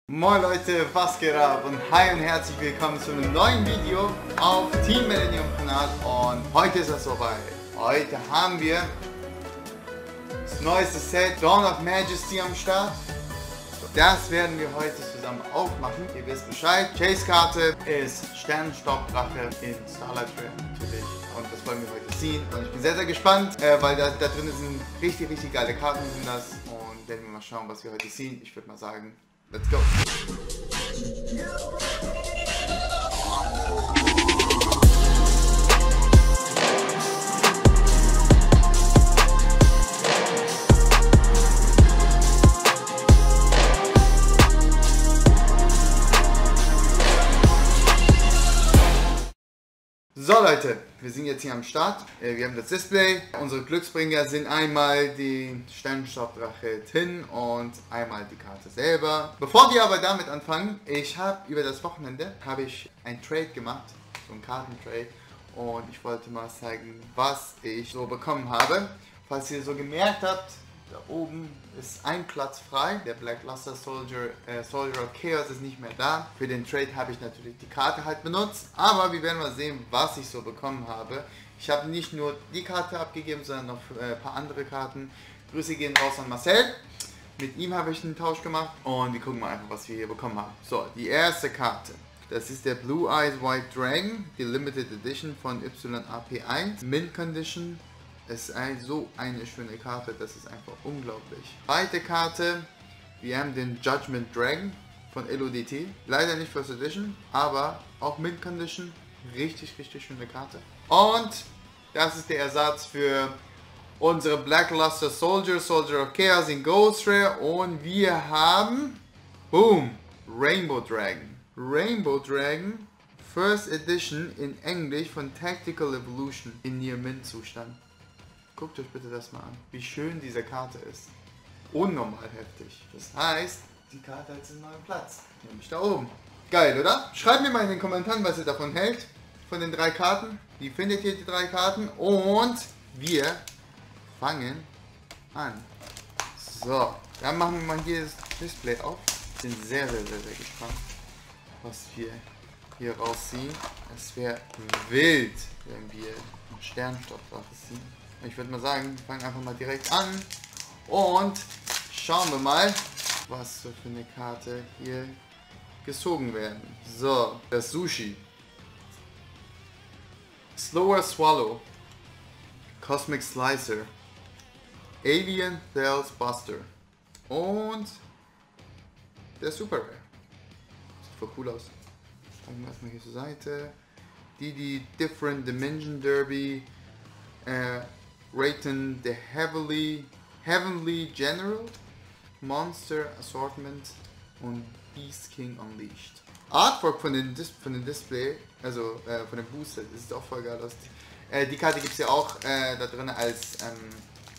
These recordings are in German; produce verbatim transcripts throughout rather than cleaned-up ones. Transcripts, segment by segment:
Moin Leute, was geht ab und hi und herzlich willkommen zu einem neuen Video auf Team Millennium Kanal. Und heute ist es soweit. Heute haben wir das neueste Set Dawn of Majesty am Start. Das werden wir heute zusammen aufmachen. Ihr wisst Bescheid. Chase-Karte ist Sternenstaubdrache in Starlight Trail natürlich. Und das wollen wir heute ziehen. Und ich bin sehr, sehr gespannt, äh, weil da, da drin sind richtig, richtig geile Karten sind das. Und werden wir mal schauen, was wir heute ziehen. Ich würde mal sagen, let's go! So Leute, wir sind jetzt hier am Start. Wir haben das Display. Unsere Glücksbringer sind einmal die Sternenstaubdrache Tin und einmal die Karte selber. Bevor wir aber damit anfangen, ich habe über das Wochenende habe ich ein Trade gemacht, so ein Kartentrade, und ich wollte mal zeigen, was ich so bekommen habe. Falls ihr so gemerkt habt, da oben ist ein Platz frei. Der Black Luster Soldier, äh, Soldier of Chaos ist nicht mehr da. Für den Trade habe ich natürlich die Karte halt benutzt. Aber wir werden mal sehen, was ich so bekommen habe. Ich habe nicht nur die Karte abgegeben, sondern noch äh, ein paar andere Karten. Grüße gehen raus an Marcel. Mit ihm habe ich einen Tausch gemacht. Und wir gucken mal einfach, was wir hier bekommen haben. So, die erste Karte. Das ist der Blue Eyes White Dragon. Die Limited Edition von Y A P eins. Mint Condition. Es ist ein, so eine schöne Karte, das ist einfach unglaublich. Zweite Karte, wir haben den Judgment Dragon von L O D T. Leider nicht First Edition, aber auch Mint Condition. Richtig, richtig schöne Karte. Und das ist der Ersatz für unsere Black Luster Soldier, Soldier of Chaos in Ghost Rare. Und wir haben, boom, Rainbow Dragon. Rainbow Dragon, First Edition in Englisch von Tactical Evolution in Near Mint Zustand. Guckt euch bitte das mal an, wie schön diese Karte ist. Unnormal heftig. Das heißt, die Karte hat einen neuen Platz. Nämlich da oben. Geil, oder? Schreibt mir mal in den Kommentaren, was ihr davon hält. Von den drei Karten. Wie findet ihr die drei Karten? Und wir fangen an. So, dann machen wir mal hier das Display auf. Ich bin sehr, sehr, sehr, sehr gespannt, was wir hier rausziehen. Es wäre wild, wenn wir einen Sternenstaubdrache ziehen. Ich würde mal sagen, wir fangen einfach mal direkt an und schauen wir mal, was so für eine Karte hier gezogen werden. So, das Sushi. Slower Swallow. Cosmic Slicer. Alien Thales Buster. Und der Super Rare. Sieht voll cool aus. Fangen wir erstmal hier zur Seite. Die, die Different Dimension Derby. Äh, Raten the Heavily, Heavenly General, Monster Assortment und Beast King Unleashed. Artwork von den, Dis von den Display, also äh, von dem Booster, das sieht auch voll geil aus. Äh, die Karte gibt es ja auch äh, da drin als, ähm,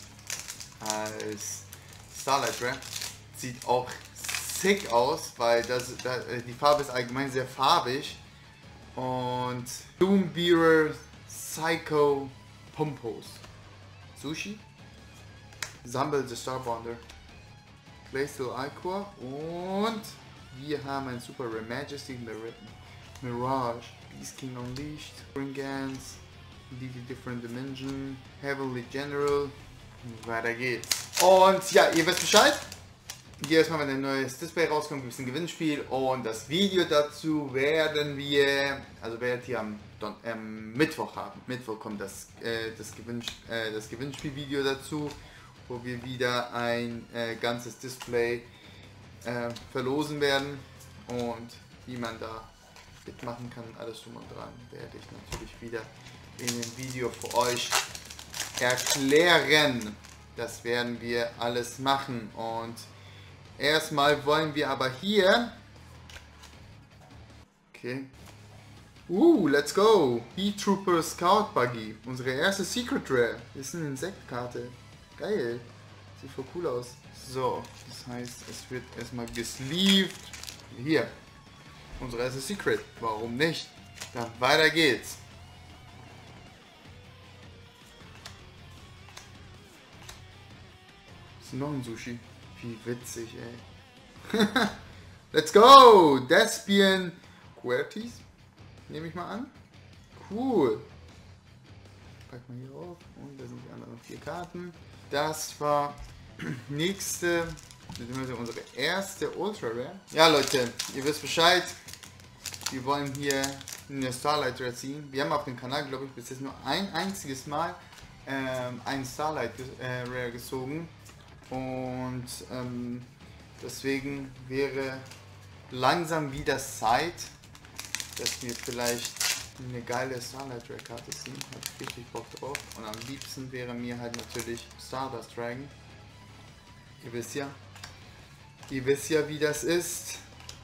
als Starlight Rare. Sieht auch sick aus, weil das, da, die Farbe ist allgemein sehr farbig. Und Doombearer Psycho Pumpos. Sushi, Zambel the Starbonder, Glacial Aqua und wir haben ein Super Rare Majesty Mirage, Beast King Unleashed, Springans, D D Different Dimension, Heavenly General, und weiter geht's. Und ja, ihr wisst Bescheid. Hier erstmal, wenn ein neues Display rauskommt, gibt es ein Gewinnspiel und das Video dazu werden wir, also werdet ihr am Don ähm, Mittwoch haben. Mittwoch kommt das, äh, das, Gewinn äh, das Gewinnspielvideo dazu, wo wir wieder ein äh, ganzes Display äh, verlosen werden und wie man da mitmachen kann, alles drum und dran, werde ich natürlich wieder in dem Video für euch erklären. Das werden wir alles machen und erstmal wollen wir aber hier, okay, uh, let's go, Heat Trooper Scout Buggy, unsere erste Secret Rare, ist eine Insektkarte, geil, sieht voll cool aus. So, das heißt, es wird erstmal gesleeved, hier, unsere erste Secret, warum nicht, dann weiter geht's. Ist noch ein Sushi, wie witzig, ey. Let's go! Despian QWERTYs. Nehme ich mal an. Cool. Pack mal hier auf. Und da sind die anderen vier Karten. Das war nächste, beziehungsweise unsere erste Ultra Rare. Ja Leute, ihr wisst Bescheid. Wir wollen hier eine Starlight Rare ziehen. Wir haben auf dem Kanal, glaube ich, bis jetzt nur ein einziges Mal ähm, einen Starlight äh, Rare gezogen. Und ähm, deswegen wäre langsam wieder Zeit, dass wir vielleicht eine geile Starlight Rare Karte ziehen. Habe ich richtig Bock drauf. Und am liebsten wäre mir halt natürlich Stardust Dragon. Ihr wisst ja, ihr wisst ja, wie das ist.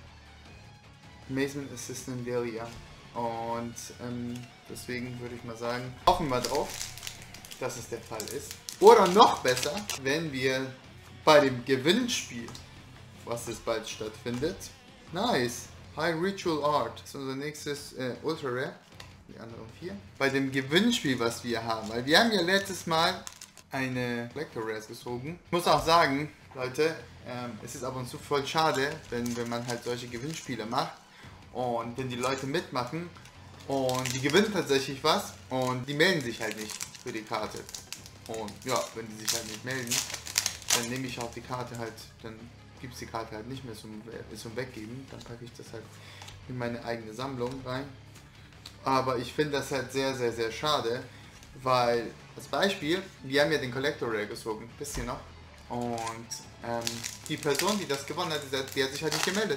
Amazement Assistant Delia. Und ähm, deswegen würde ich mal sagen, hoffen wir drauf, dass es der Fall ist. Oder noch besser, wenn wir bei dem Gewinnspiel, was jetzt bald stattfindet, nice, High Ritual Art, das ist unser nächstes äh, Ultra Rare, die anderen vier, bei dem Gewinnspiel, was wir haben, weil wir haben ja letztes Mal eine Collector Rares gezogen. Ich muss auch sagen, Leute, ähm, es ist ab und zu voll schade, wenn, wenn man halt solche Gewinnspiele macht und wenn die Leute mitmachen und die gewinnen tatsächlich was und die melden sich halt nicht für die Karte. Und ja, wenn die sich halt nicht melden, dann nehme ich auch die Karte halt, dann gibt es die Karte halt nicht mehr zum, zum Weggeben, dann packe ich das halt in meine eigene Sammlung rein. Aber ich finde das halt sehr, sehr, sehr schade, weil, als Beispiel, wir haben ja den Collector Rare gezogen, wisst ihr noch? Und ähm, die Person, die das gewonnen hat, die hat, die hat sich halt nicht gemeldet.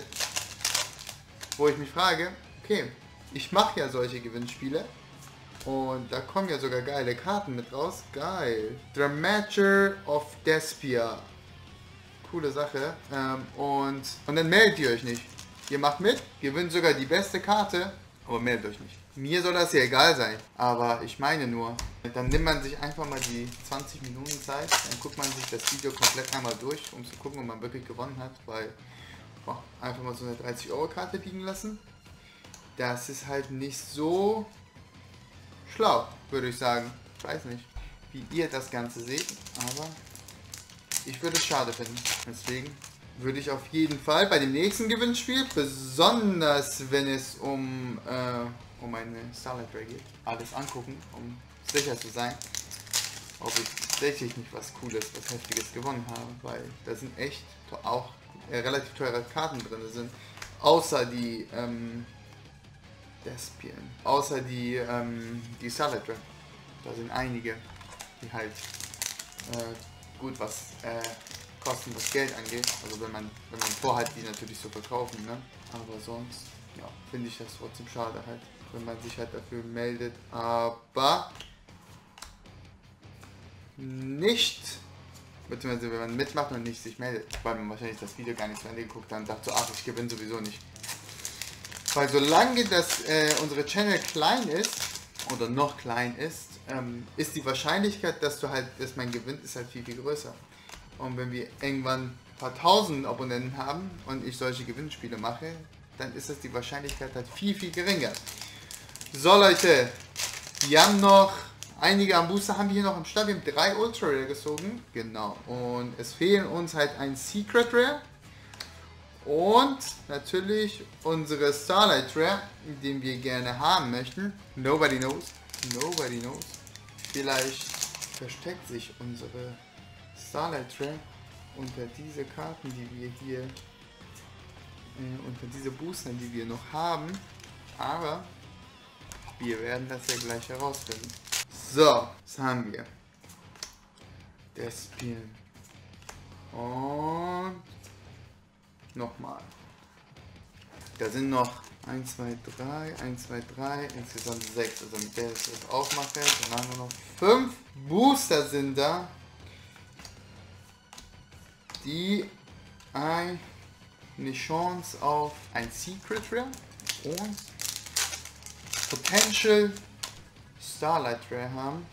Wo ich mich frage, okay, ich mache ja solche Gewinnspiele und da kommen ja sogar geile Karten mit raus. Geil. Dramature of Despia. Coole Sache. Ähm, und, und dann meldet ihr euch nicht. Ihr macht mit, gewinnt sogar die beste Karte, aber meldet euch nicht. Mir soll das ja egal sein, aber ich meine nur, dann nimmt man sich einfach mal die zwanzig Minuten Zeit, dann guckt man sich das Video komplett einmal durch, um zu gucken, ob man wirklich gewonnen hat, weil boah, einfach mal so eine dreißig Euro Karte liegen lassen, das ist halt nicht so schlau, würde ich sagen. Ich weiß nicht, wie ihr das Ganze seht, aber ich würde es schade finden. Deswegen würde ich auf jeden Fall bei dem nächsten Gewinnspiel, besonders wenn es um, äh, um eine Starlight Rare geht, alles angucken, um sicher zu sein, ob ich tatsächlich nicht was Cooles, was Heftiges gewonnen habe, weil da sind echt auch äh, relativ teure Karten drin sind, außer die ähm, Despian, außer die, ähm, die Starlight Rare. Da sind einige, die halt äh, gut was äh, kosten, was Geld angeht, also wenn man wenn man vorhat, die natürlich zu verkaufen, ne? Aber sonst, ja, finde ich das trotzdem schade halt, wenn man sich halt dafür meldet, aber nicht, beziehungsweise wenn man mitmacht und nicht sich meldet, weil man wahrscheinlich das Video gar nicht zu Ende geguckt hat und dachte so, ach, ich gewinne sowieso nicht. Weil solange das äh, unsere Channel klein ist, oder noch klein ist, ähm, ist die Wahrscheinlichkeit, dass du halt, dass man gewinnt, ist halt viel, viel größer. Und wenn wir irgendwann ein paar tausend Abonnenten haben und ich solche Gewinnspiele mache, dann ist das die Wahrscheinlichkeit halt viel, viel geringer. So Leute, wir haben noch einige am Booster, haben wir hier noch im Start. Wir haben drei Ultra Rare gezogen. Genau. Und es fehlen uns halt ein Secret Rare. Und natürlich unsere Starlight Rare, den wir gerne haben möchten. Nobody knows. Nobody knows. Vielleicht versteckt sich unsere Starlight Rare unter diese Karten, die wir hier, äh, unter diese Booster, die wir noch haben. Aber wir werden das ja gleich herausfinden. So, was haben wir? Despian. Und nochmal. Da sind noch eins, zwei, drei, eins, zwei, drei, insgesamt sechs. Also mit der ich das aufmache, dann haben wir noch fünf Booster sind da, die eine Chance auf ein Secret Rare und Potential Starlight Rare haben.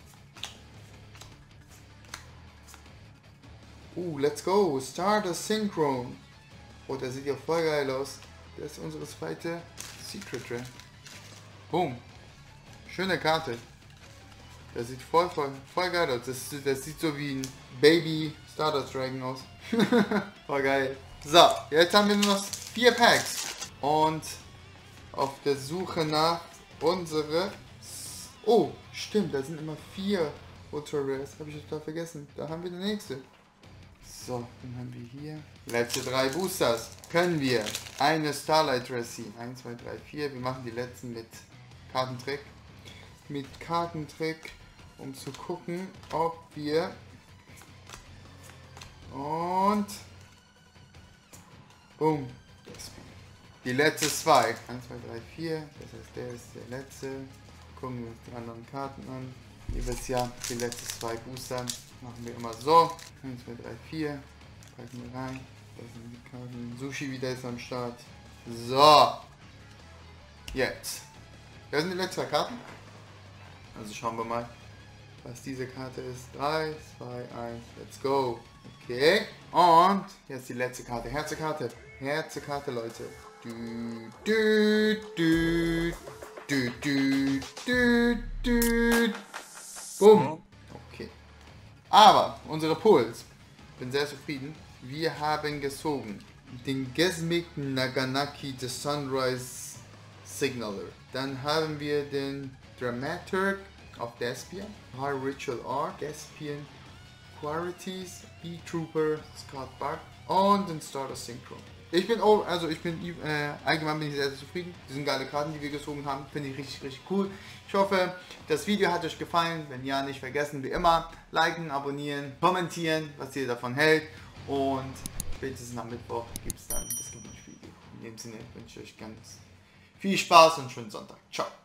Uh, let's go! Stardust Synchron. Oh, der sieht ja voll geil aus. Das ist unsere zweite Secret Rare. Boom. Schöne Karte. Der sieht voll, voll, voll geil aus. Das, das sieht so wie ein Baby Stardust Dragon aus. Voll geil. So, jetzt haben wir nur noch vier Packs. Und auf der Suche nach unsere... Oh, stimmt, da sind immer vier Ultra Rares. Habe ich total vergessen. Da haben wir die nächste. So, dann haben wir hier letzte drei Boosters. Können wir eine Starlight Rare ziehen. eins, zwei, drei, vier. Wir machen die letzten mit Kartentrick. Mit Kartentrick, um zu gucken, ob wir... Und... Boom. Die letzte zwei. eins, zwei, drei, vier. Das heißt, der ist der letzte. Gucken wir uns die anderen Karten an. Ihr wisst ja, die letzten zwei Booster machen wir immer so. eins, zwei, drei, vier. Packen wir rein. Da sind die Karten. Sushi wieder ist am Start. So. Jetzt. Das sind die letzten zwei Karten. Also schauen wir mal, was diese Karte ist. drei, zwei, eins, let's go. Okay. Und jetzt die letzte Karte. Herzekarte. Herzekarte, Leute. Du, du, du, du, du, du, du. Bumm. Okay. Aber unsere Pools. Bin sehr zufrieden. Wir haben gezogen den Gizmic Naganaki The Sunrise Signaler. Dann haben wir den Dramaturg of Despian, High Ritual Art, Despian Qualities, B-Trooper, Scott Buck und den Starter Synchro. Ich bin auch, also ich bin äh, allgemein bin ich sehr, sehr zufrieden. Die sind geile Karten, die wir gezogen haben, finde ich richtig, richtig cool. Ich hoffe, das Video hat euch gefallen. Wenn ja, nicht vergessen, wie immer, liken, abonnieren, kommentieren, was ihr davon hält. Und spätestens am Mittwoch gibt es dann das Gewinnspiel. In dem Sinne wünsche ich euch ganz viel Spaß und schönen Sonntag. Ciao.